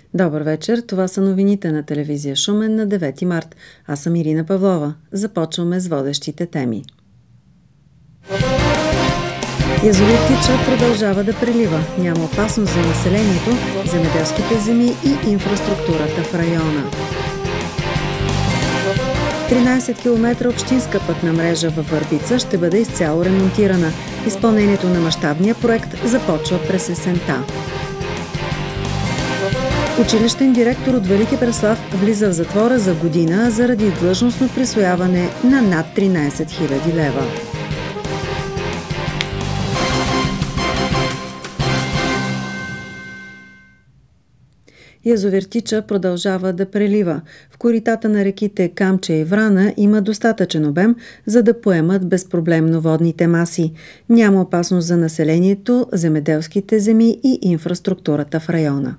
Добър вечер, това са новините на телевизия Шумен на 9 март. Аз съм Ирина Павлова. Започваме с водещите теми. Язовир Тича продължава да прелива. Няма опасност за населението, земеделските земи и инфраструктурата в района. 13 км общинска пътна мрежа във Върбица ще бъде изцяло ремонтирана. Изпълнението на мащабния проект започва през есента. Училищен директор от Велики Преслав влиза в затвора за година заради длъжностно присвояване на над 13 000 лева. Язовир Тича продължава да прелива. В коритата на реките Камчия и Врана има достатъчен обем, за да поемат безпроблемно водните маси. Няма опасност за населението, земеделските земи и инфраструктурата в района.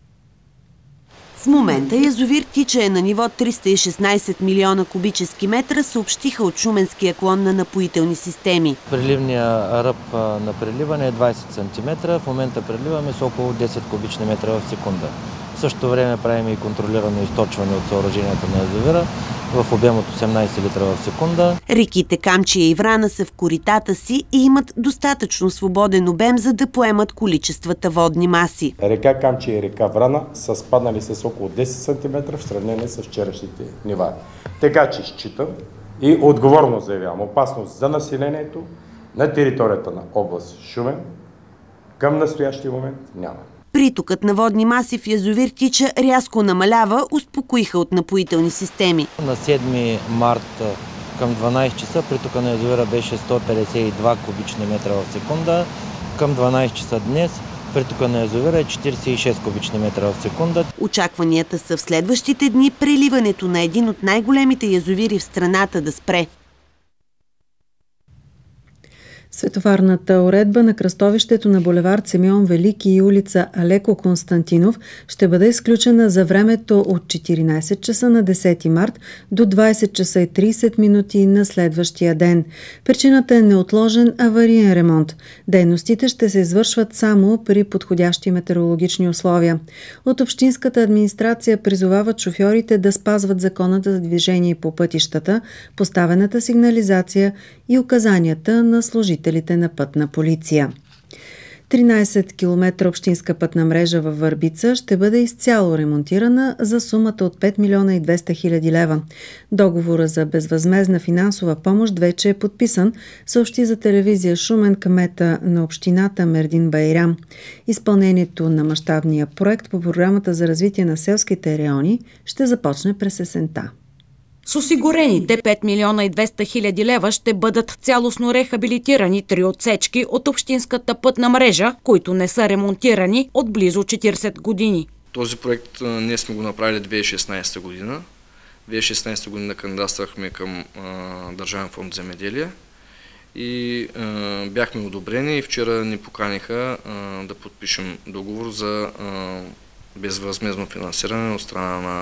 В момента язовир Тича е на ниво 316 милиона кубически метра, съобщиха от Шуменския клон на Напоителни системи. Преливният ръб на преливане е 20 см. В момента преливаме с около 10 кубични метра в секунда. В същото време правим и контролирано източване от съоръженията на язовира в обем от 18 литра в секунда. Реките Камчия и Врана са в коритата си и имат достатъчно свободен обем, за да поемат количествата водни маси. Река Камчия и река Врана са спаднали с около 10 см в сравнение с вчерашните нива. Така че считам и отговорно заявявам опасност за населението на територията на област Шумен към настоящия момент няма. Притокът на водни маси в язовир Тича рязко намалява, успокоиха от Напоителни системи. На 7 март към 12 часа притока на язовира беше 152 кубични метра в секунда. Към 12 часа днес притока на язовира е 46 кубични метра в секунда. Очакванията са в следващите дни преливането на един от най-големите язовири в страната да спре. Световарната уредба на кръстовището на булевард Симеон Велики и улица Алеко Константинов ще бъде изключена за времето от 14 часа на 10 март до 20 часа и 30 минути на следващия ден. Причината е неотложен авариен ремонт. Дейностите ще се извършват само при подходящи метеорологични условия. От общинската администрация призовават шофьорите да спазват законата за движение по пътищата, поставената сигнализация и указанията на служителите на пътна полиция. 13 км общинска пътна мрежа във Върбица ще бъде изцяло ремонтирана за сумата от 5 милиона и 200 хиляди лева. Договора за безвъзмездна финансова помощ вече е подписан, съобщи за телевизия Шумен кмета на общината Мердин Байрам. Изпълнението на мащабния проект по програмата за развитие на селските райони ще започне през есента. С осигурените 5 милиона и 200 хиляди лева ще бъдат цялостно рехабилитирани 3 отсечки от общинската пътна мрежа, които не са ремонтирани от близо 40 години. Този проект ние сме го направили 2016 година. 2016 година кандидатствахме към Държавен фонд земеделие и бяхме одобрени и вчера ни поканиха да подпишем договор за безвъзмездно финансиране от страна на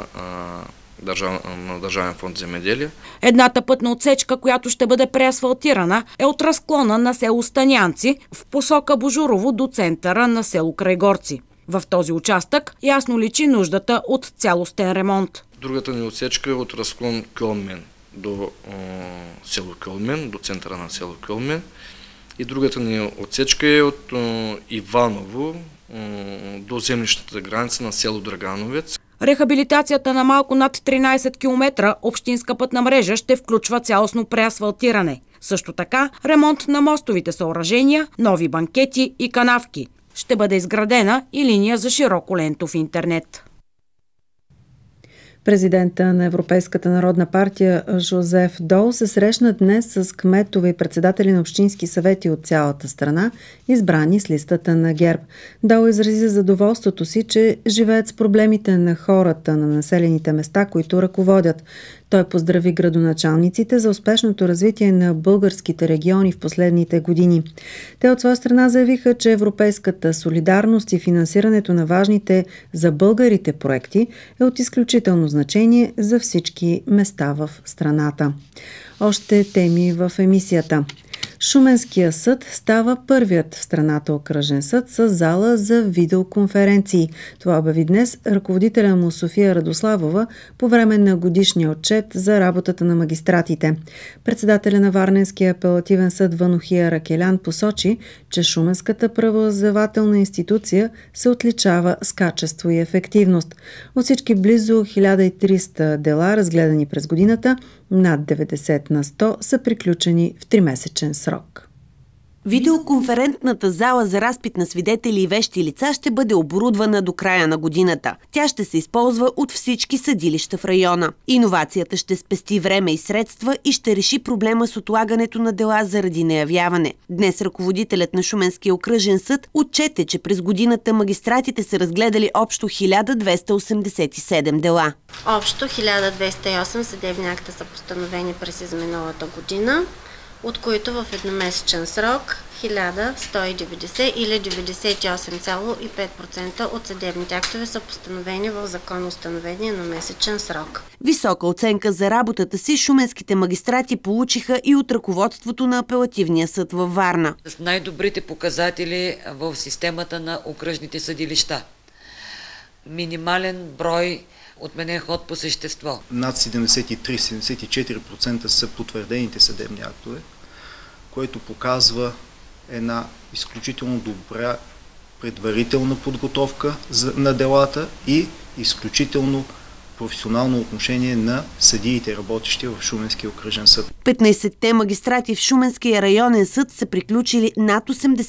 Държавен фонд земеделие. Едната пътна отсечка, която ще бъде преасфалтирана, е от разклона на село Станянци в посока Божурово до центъра на село Крайгорци. В този участък ясно личи нуждата от цялостен ремонт. Другата ни отсечка е от разклон Кьолмен до село Кьолмен, до центъра на село Кьолмен. И другата ни отсечка е от Иваново до землищната граница на село Драгановец. Рехабилитацията на малко над 13 км общинска пътна мрежа ще включва цялостно преасфалтиране. Също така ремонт на мостовите съоръжения, нови банкети и канавки. Ще бъде изградена и линия за широколентов интернет. Президента на Европейската народна партия Жозеф Дол се срещна днес с кметове и председатели на общински съвети от цялата страна, избрани с листата на ГЕРБ. Дол изрази задоволството си, че живеят с проблемите на хората на населените места, които ръководят. Той поздрави градоначалниците за успешното развитие на българските региони в последните години. Те от своя страна заявиха, че европейската солидарност и финансирането на важните за българите проекти е от изключително значение за всички места в страната. Още теми в емисията. Шуменския съд става първият в страната окръжен съд с зала за видеоконференции. Това обяви днес ръководителя му София Радославова по време на годишния отчет за работата на магистратите. Председателя на Варненския апелативен съд Ванухия Ракелян посочи, че Шуменската правораздавателна институция се отличава с качество и ефективност. От всички близо 1300 дела, разгледани през годината, над 90 на 100 са приключени в 3-месечен срок. Видеоконферентната зала за разпит на свидетели и вещи лица ще бъде оборудвана до края на годината. Тя ще се използва от всички съдилища в района. Иновацията ще спести време и средства и ще реши проблема с отлагането на дела заради неявяване. Днес ръководителят на Шуменския окръжен съд отчете, че през годината магистратите са разгледали общо 1287 дела. Общо 1208 съдебни акта са постановени през изминалата година, от които в едномесечен срок 1190 или 98,5% от съдебните актове са постановени в законоустановения едномесечен срок. Висока оценка за работата си шуменските магистрати получиха и от ръководството на апелативния съд във Варна. С най-добрите показатели в системата на окръжните съдилища. Минимален брой отменен ход по същество. Над 73-74% са потвърдените съдебни актове, което показва една изключително добра предварителна подготовка на делата и изключително професионално отношение на съдиите, работещи в Шуменския окръжен съд. 15-те магистрати в Шуменския районен съд са приключили над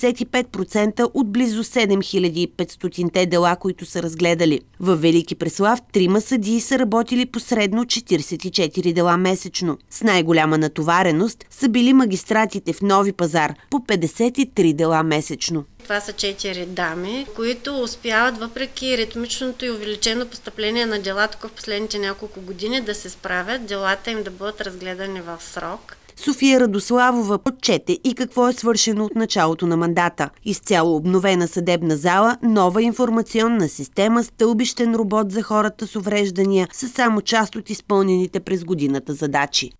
85% от близо 7500-те дела, които са разгледали. В Велики Преслав 3 съдии са работили по средно 44 дела месечно. С най-голяма натовареност са били магистратите в Нови Пазар по 53 дела месечно. Това са 4 дами, които успяват, въпреки ритмичното и увеличено постъпление на дела тук в последните няколко години, да се справят, делата им да бъдат разгледани в срок. София Радославова отчете и какво е свършено от началото на мандата. Изцяло обновена съдебна зала, нова информационна система, стълбищен робот за хората с увреждания са само част от изпълнените през годината задачи.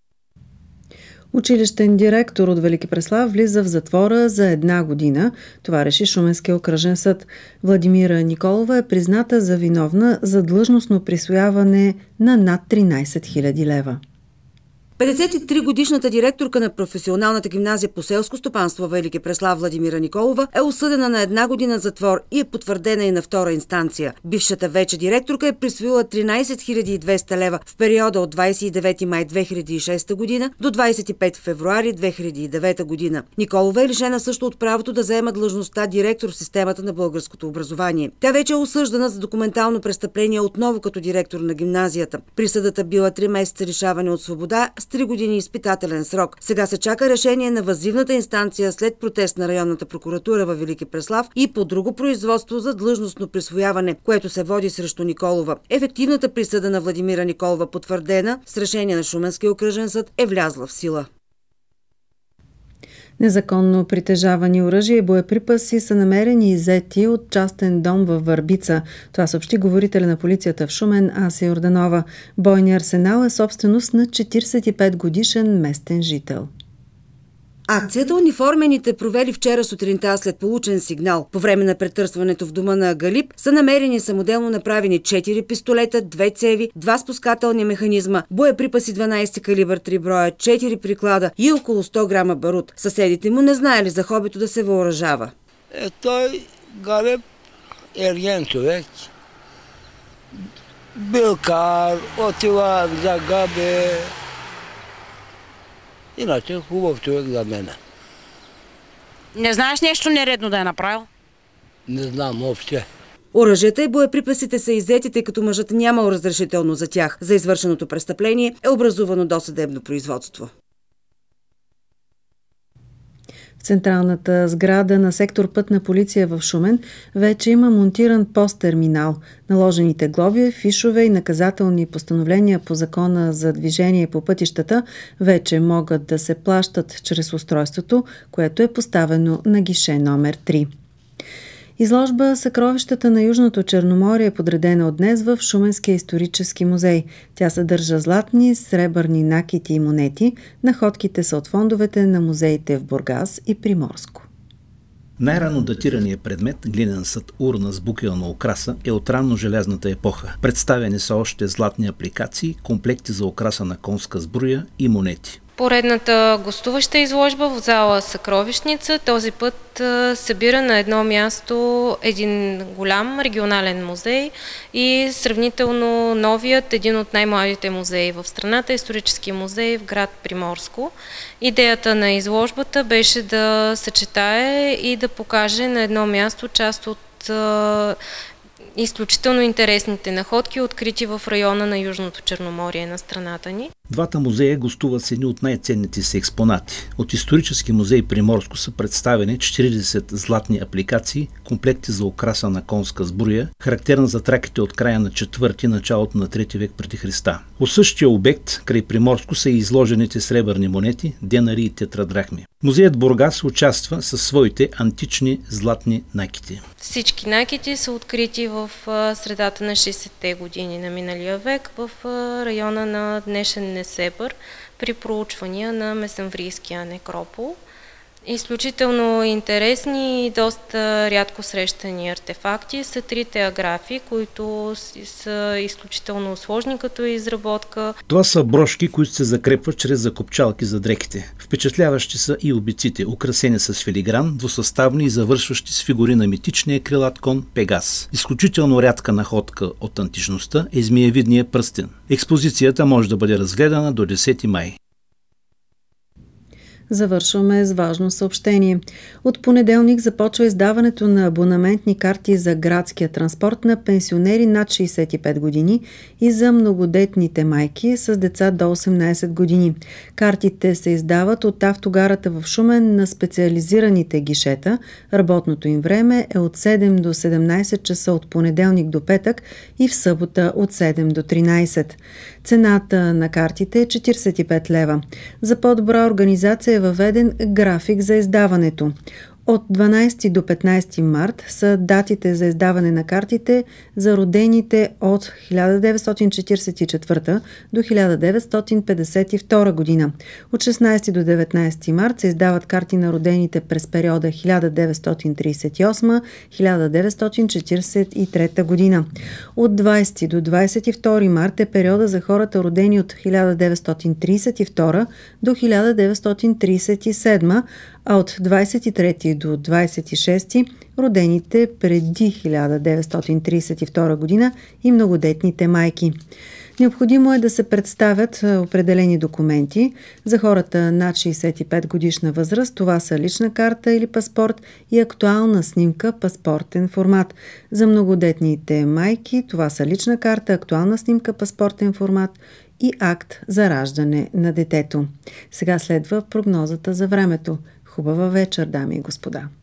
Училищен директор от Велики Преслав влиза в затвора за 1 година. Това реши Шуменския окръжен съд. Владимира Николова е призната за виновна за длъжностно присвояване на над 13 000 лева. 53-годишната директорка на професионалната гимназия по селско стопанство Велики Преслав Владимира Николова е осъдена на 1 година затвор и е потвърдена и на втора инстанция. Бившата вече директорка е присвоила 13 200 лева в периода от 29 май 2006 година до 25 февруари 2009 година. Николова е лишена също от правото да заема длъжността директор в системата на българското образование. Тя вече е осъждана за документално престъпление отново като директор на гимназията. Присъдата била 3 месеца лишаване от свобода с 3 години изпитателен срок. Сега се чака решение на въззивната инстанция след протест на районната прокуратура във Велики Преслав и по друго производство за длъжностно присвояване, което се води срещу Николова. Ефективната присъда на Владимира Николова, потвърдена с решение на Шуменския окръжен съд, е влязла в сила. Незаконно притежавани оръжия и боеприпаси са намерени и иззети от частен дом във Върбица. Това съобщи говорителя на полицията в Шумен Ася Йорданова. Бойният арсенал е собственост на 45-годишен местен жител. Акцията униформените провели вчера сутринта след получен сигнал. По време на претърсването в дома на Галип са намерени самоделно направени 4 пистолета, 2 цеви, 2 спускателни механизма, боеприпаси 12 калибър 3 броя, 4 приклада и около 100 грама барут. Съседите му не знаели за хобито да се въоръжава. Той Галип е ерген човек. Бил кар, отива за габе. Иначе хубав човек за мене. Не знаеш нещо нередно да е направил? Не знам въобще. Оръжията и боеприпасите са иззети, тъй като мъжът нямал разрешително за тях. За извършеното престъпление е образувано досъдебно производство. В централната сграда на сектор Пътна полиция в Шумен вече има монтиран пост-терминал. Наложените глоби, фишове и наказателни постановления по закона за движение по пътищата вече могат да се плащат чрез устройството, което е поставено на гише номер 3. Изложба "Съкровищата на Южното Черноморие" е подредена от днес в Шуменския исторически музей. Тя съдържа златни, сребърни накити и монети. Находките са от фондовете на музеите в Бургас и Приморско. Най-рано датираният предмет, глинен съд урна с букелна украса, е от ранно-желязната епоха. Представени са още златни апликации, комплекти за украса на конска сбруя и монети. Поредната гостуваща изложба в зала Съкровищница този път събира на едно място един голям регионален музей и сравнително новият, един от най-младите музеи в страната, исторически музей в град Приморско. Идеята на изложбата беше да съчетае и да покаже на едно място част от изключително интересните находки, открити в района на Южното Черноморие на страната ни. Двата музея гостуват с едни от най-ценните си експонати. От исторически музей Приморско са представени 40 златни апликации, комплекти за украса на конска сбруя, характерна за траките от края на 4-ти, началото на 3 век преди Христа. От същия обект край Приморско са и изложените сребърни монети, денари и тетрадрахми. Музеят Бургас участва със своите антични златни накити. Всички накити са открити в средата на 60-те години на миналия век в района на днешен Несебър при проучвания на Месемврийския некропол. Изключително интересни и доста рядко срещани артефакти са трите аграфи, които са изключително сложни като изработка. Това са брошки, които се закрепват чрез закопчалки за дреките. Впечатляващи са и обиците, украсени с филигран, двусъставни и завършващи с фигури на митичния крилат кон Пегас. Изключително рядка находка от античността е змиевидния пръстен. Експозицията може да бъде разгледана до 10 май. Завършваме с важно съобщение. От понеделник започва издаването на абонаментни карти за градския транспорт на пенсионери над 65 години и за многодетните майки с деца до 18 години. Картите се издават от автогарата в Шумен на специализираните гишета. Работното им време е от 7 до 17 часа от понеделник до петък и в събота от 7 до 13. Цената на картите е 45 лева. За по-добра организация е въведен график за издаването. От 12 до 15 март са датите за издаване на картите за родените от 1944 до 1952 година. От 16 до 19 март се издават карти на родените през периода 1938-1943 година. От 20 до 22 март е периода за хората родени от 1932 до 1937, а от 23 до 26 родените преди 1932 година и многодетните майки. Необходимо е да се представят определени документи. За хората над 65 годишна възраст това са лична карта или паспорт и актуална снимка паспортен формат. За многодетните майки това са лична карта, актуална снимка паспортен формат и акт за раждане на детето. Сега следва прогнозата за времето. Хубава вечер, дами и господа!